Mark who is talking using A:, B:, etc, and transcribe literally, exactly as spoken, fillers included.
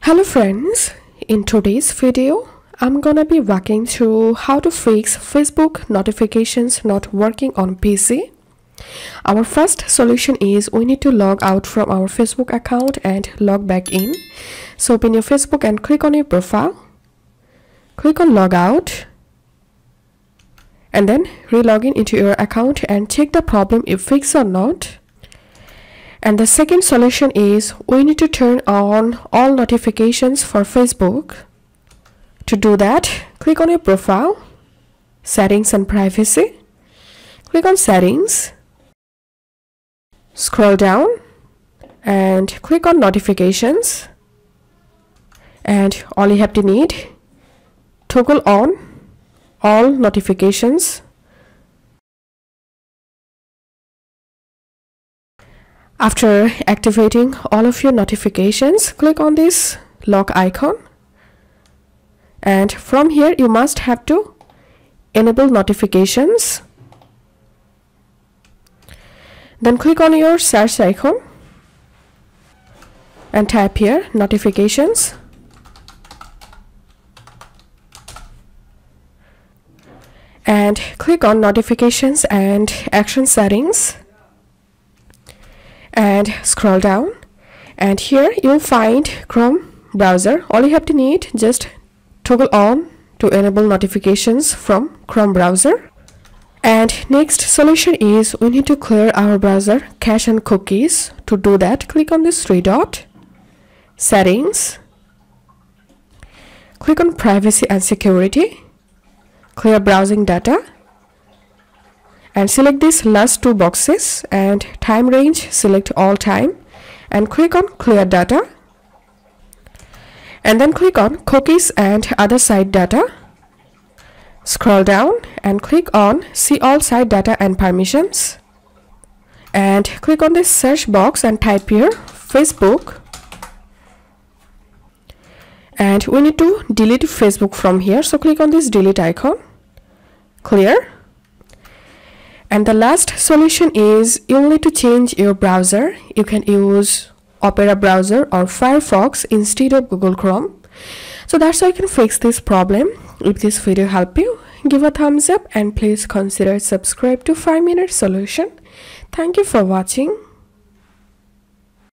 A: Hello friends, in today's video I'm gonna be walking through how to fix Facebook notifications not working on P C. Our first solution is we need to log out from our Facebook account and log back in. So open your Facebook and click on your profile, click on log out, and then re-log in into your account and check the problem if fixed or not. And the second solution is we need to turn on all notifications for Facebook. To do that, click on your profile, settings and privacy, click on settings, scroll down and click on notifications, and all you have to need, toggle on all notifications. After activating all of your notifications, click on this lock icon, and from here you must have to enable notifications. Then click on your search icon and type here notifications, and click on notifications and action settings, and scroll down, and here you'll find Chrome browser. All you have to need, just toggle on to enable notifications from Chrome browser. And next solution is we need to clear our browser cache and cookies. To do that, click on this three dot, settings, click on privacy and security, clear browsing data, and select these last two boxes, and time range select all time, and click on clear data, and then click on cookies and other site data. Scroll down and click on see all site data and permissions, and click on this search box and type here Facebook, and we need to delete Facebook from here, so click on this delete icon, clear. And the last solution is you'll need to change your browser. You can use Opera browser or Firefox instead of Google Chrome. So that's how you can fix this problem. If this video helped you, give a thumbs up and please consider subscribe to five minute solution. Thank you for watching.